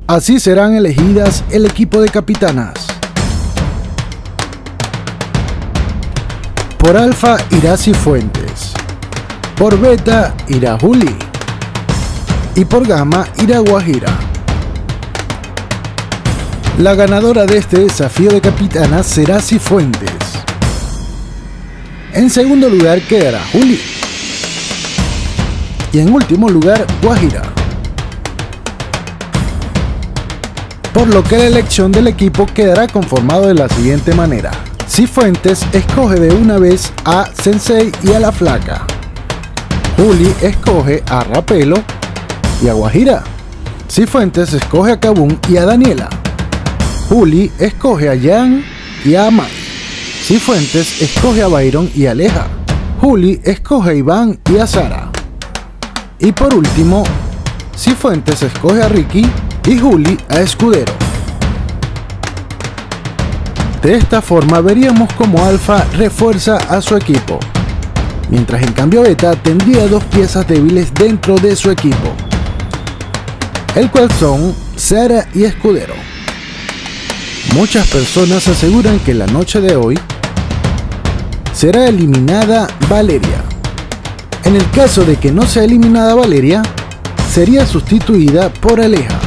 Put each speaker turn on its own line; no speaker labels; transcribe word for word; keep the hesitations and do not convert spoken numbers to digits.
Así serán elegidas el equipo de capitanas. Por Alfa irá Cifuentes, por Beta irá Juli y por Gamma irá Guajira. La ganadora de este desafío de capitanas será Cifuentes. En segundo lugar quedará Juli y en último lugar Guajira. Por lo que la elección del equipo quedará conformado de la siguiente manera. Cifuentes escoge de una vez a Sensei y a la Flaca. Juli escoge a Rapelo y a Guajira. Cifuentes escoge a Kabum y a Daniela. Juli escoge a Jan y a Amai. Cifuentes escoge a Byron y a Aleja. Juli escoge a Iván y a Sara. Y por último, Cifuentes escoge a Ricky y Juli a Escudero. De esta forma veríamos cómo Alfa refuerza a su equipo, mientras en cambio Beta tendría dos piezas débiles dentro de su equipo, el cual son Sara y Escudero. Muchas personas aseguran que la noche de hoy será eliminada Valeria. En el caso de que no sea eliminada Valeria, sería sustituida por Aleja.